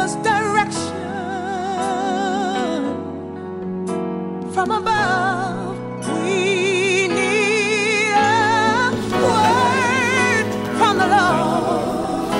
us direction from above. We need a word from the Lord.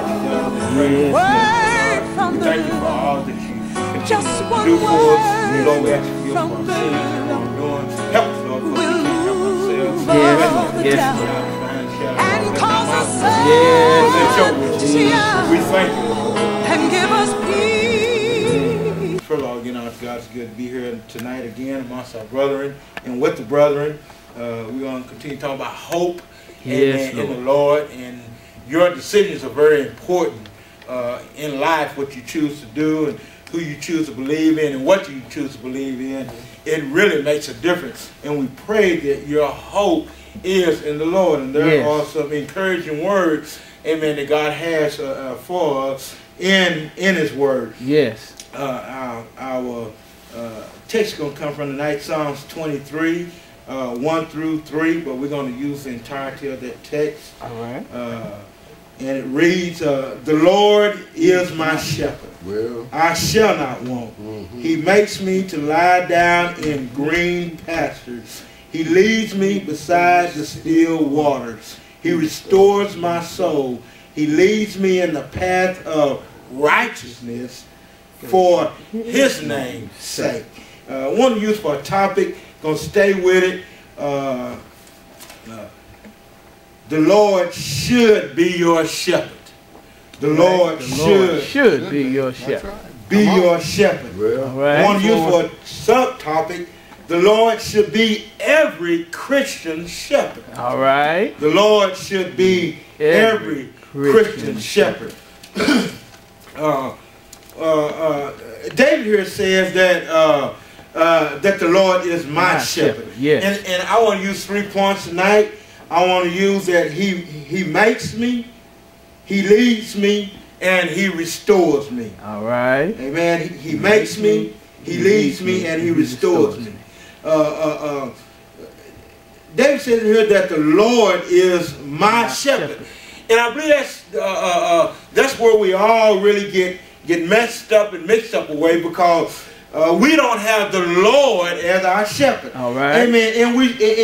Word from the Lord. Just one word from the Lord will move all the doubt and cause us to we thank you, and give us peace. First of all, again, God's good to be here tonight again amongst our brethren and with the brethren. We're going to continue to talk about hope in the Lord, and your decisions are very important in life, what you choose to do and who you choose to believe in and what you choose to believe in. It really makes a difference, and we pray that your hope is in the Lord. And there are some encouraging words, amen, that God has for us in His Word. Yes. Our text is going to come from tonight, Psalms 23, 1 through 3, but we're going to use the entirety of that text. All right. And it reads, the Lord is my shepherd. Well, I shall not want. He makes me to lie down in green pastures. He leads me beside the still waters. He restores my soul. He leads me in the path of righteousness for His name's sake. I want to use for a topic, going to stay with it. The Lord should be your shepherd. The Lord should be your shepherd. Be your shepherd. well, I want to use for a subtopic, the Lord should be every Christian shepherd. All right. The Lord should be every Christian shepherd. David here says that that the Lord is my shepherd. Yes. And I want to use 3 points tonight. I want to use that He makes me, He leads me, and He restores me. All right. Amen. He makes me, He leads me, and He restores me. David says here that the Lord is my shepherd. And I believe that's where we all really get messed up and mixed up away, because we don't have the Lord as our shepherd. All right. Amen. And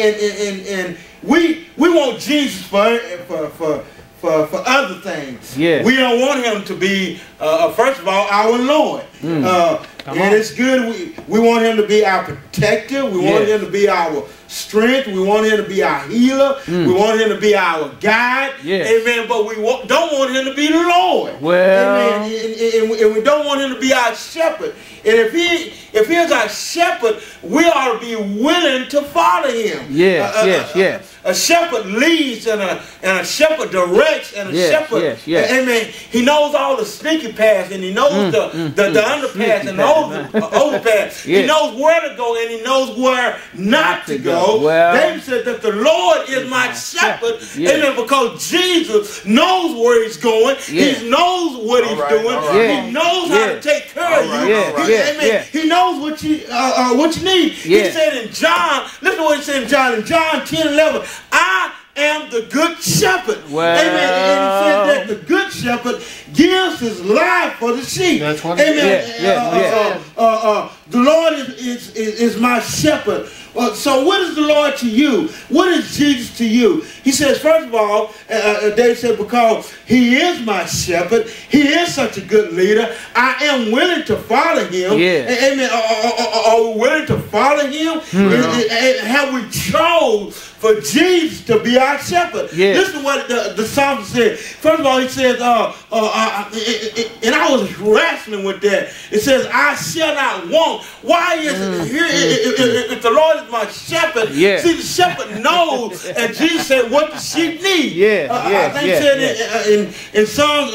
we want Jesus for other things. Yeah. We don't want Him to be first of all our Lord. And it's good. We want Him to be our protector. We want Him to be our strength. We want Him to be our healer. We want Him to be our guide. Amen. But we don't want Him to be the Lord. Well. Amen. And we don't want Him to be our shepherd. And if He is our shepherd, we ought to be willing to follow Him. Yes. A shepherd leads, and a shepherd directs, and a shepherd, amen, he knows all the sneaky paths, and he knows the underpass and the overpass. He knows where to go, and he knows where not to go. Well, David said that the Lord is my shepherd, amen, because Jesus knows where He's going. He knows what He's doing. He knows how to take care of you. Amen. He knows what you need. He said in John, listen to what He said in John 10:11. I am the good shepherd. Well, amen. And He said that the good shepherd gives his life for the sheep. That's what amen. The Lord is my shepherd. So what is the Lord to you? What is Jesus to you? He says, first of all, David said, because He is my shepherd, He is such a good leader, I am willing to follow Him. Amen. Are we willing to follow Him? Have we chose for Jesus to be our shepherd? Listen to what the psalmist said. First of all, he says, and I was wrestling with that. It says, I shall not want. Why is it here? If the Lord is my shepherd, see, the shepherd knows, and Jesus said, what the sheep need. I think it said in Psalms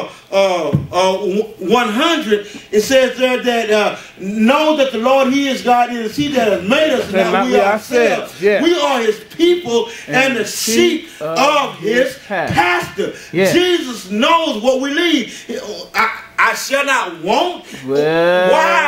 100, it says there that know that the Lord, He is God, it is He that has made us, and not we ourselves. We are His people and the sheep of His pasture. Jesus knows what we need. I shall not want. Well, Why?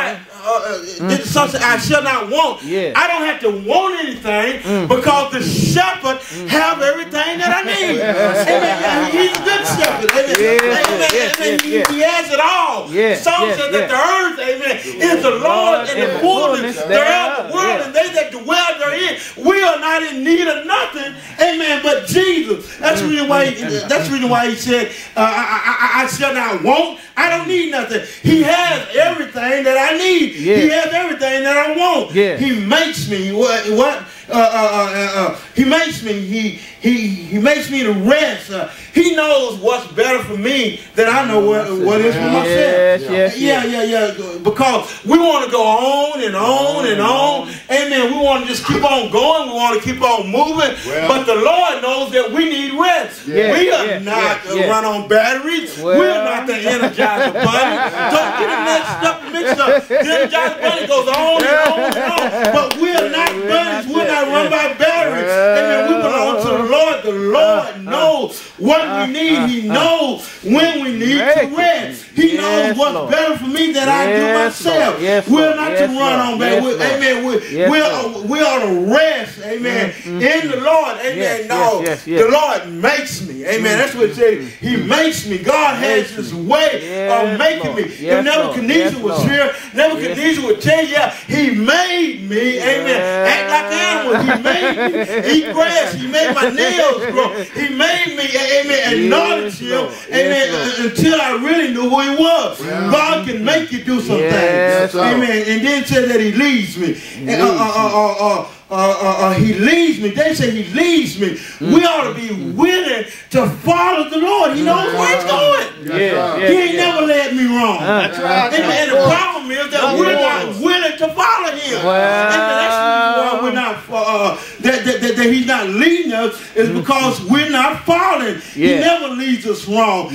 this is something I shall not want. Yeah. I don't have to want anything because the shepherd have everything that I need. Amen. He's a good shepherd. Amen. He has it all. Yeah. Psalm says that the earth, amen, is the Lord and the fullness thereof, the world, and they that dwell therein. We are not in need of nothing, amen, but Jesus. That's the reason why. That's the reason why he said, "I shall not want." I don't need nothing. He has everything that I need. Yeah. He has everything that I want. Yeah. He makes me what? He makes me. He makes me to rest. He knows what's better for me than I know what is for myself. Yeah. Because we want to go on and on and on. Amen. We want to just keep on going. We want to keep on moving. But the Lord knows that we need rest. We are not run on batteries. We're not the Energizer Bunny. Don't get it mixed up. The Energizer Bunny goes on and on and on. But we are not bunnies. We're not run by batteries. Amen. We belong to the Lord. The Lord knows what we need. He knows when we need to rest. He knows what's better for me than I do myself. We're not to run on batteries. Amen. We ought to rest. Amen. In the Lord. Amen. No, the Lord makes me. Amen. That's what it says. He makes me. God has His way of making me. If Nebuchadnezzar was here, Nebuchadnezzar would tell you, He made me. Amen. Act like animals. He made me eat grass. He made my nails grow. He made me, amen, acknowledge Him, amen, until I really knew who He was. God can make you do some things. Amen. And then said that He leads me. He leads me. They say He leads me. We ought to be willing to follow the Lord. He knows where He's going. He ain't never led me wrong. That's right. And the problem is that we're not willing to follow Him. And that's why we're not that He's not leading us is because we're not following. He never leads us wrong.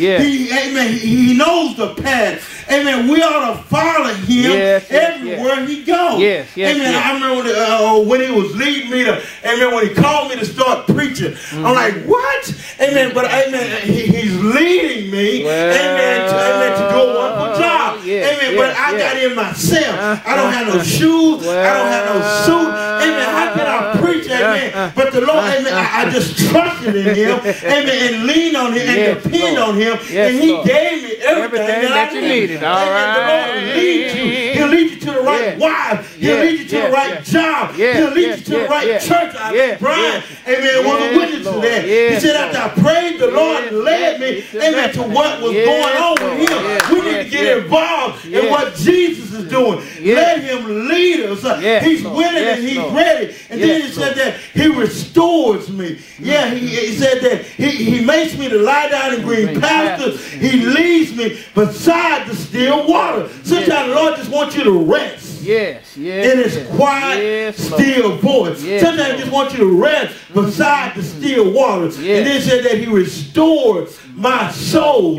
He knows the path. Amen. We ought to follow Him everywhere He goes. Amen. I remember when He was leading me to, amen, when He called me to start preaching. I'm like, what? Amen. But amen, He's leading me, amen, to do a wonderful job. Amen. But I got in myself. I don't have no shoes. I don't have no suit. Amen. How can I preach? Amen. But the Lord, amen, I just trusted in Him. Amen. And leaned on Him and depend on Him. And He gave me everything that I needed. All right. The Lord will lead you. He'll lead you to the right wife. He'll lead you to the right job. He'll lead you to the right church. Brian, amen, was a witness to that. He said, after I prayed, the Lord led me, amen, to what was going on with Him. We need to get involved in what Jesus is doing. Let Him lead us. He's willing and He's ready. And then He said that He restores me. He said that He makes me to lie down in green pastures. He leads me beside the still water. Sometimes the Lord just wants you to rest. In His quiet, still voice. Sometimes He just wants you to rest beside the still waters. And then said that He restores my soul.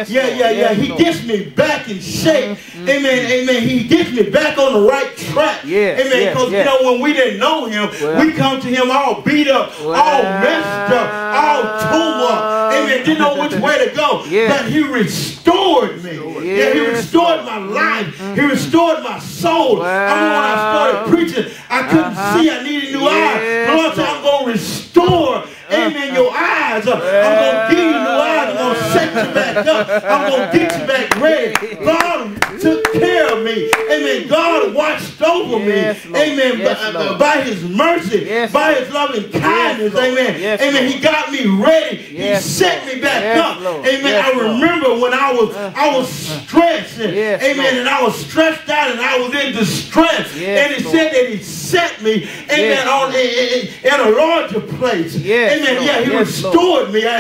He gets me back in shape. Amen. He gets me back on the right track. Amen. Because you know, when we didn't know Him, we come to Him all beat up, all messed up, all tore up. Amen. Didn't know which way to go. But He restored me. He restored my life. He restored my soul. I remember when I started preaching, I couldn't see. I needed new eyes. The Lord said, I'm going to restore, amen, your eyes. I'm going to give you new eyes. I'm going to set you back up. I'm going to get you back ready. God took care of me. Amen. God watched over me. Amen. By His mercy, by His loving kindness. Amen. Amen. He got me ready. He set me back up. Amen. I remember when I was stressed. Amen. And I was stressed out and I was in distress. And He said that He set me, amen, in a larger place. Amen. He restored me.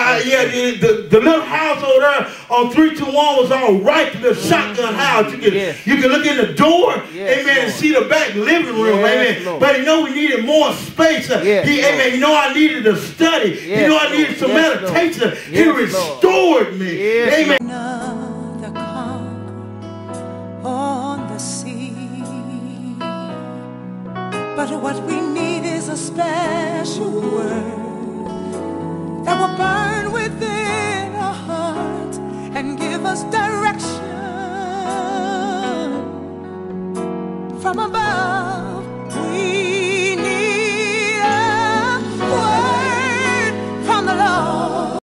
The little house over there on 321 was all right. The shotgun house. You can look in the door, amen, and see the back living room. Amen. But you know we needed more space. Amen. You know I needed to study. You know I needed some meditation. He restored me. Amen. Another calm on the sea. But what we need is a special word that will burn within our hearts and give us direction. from above.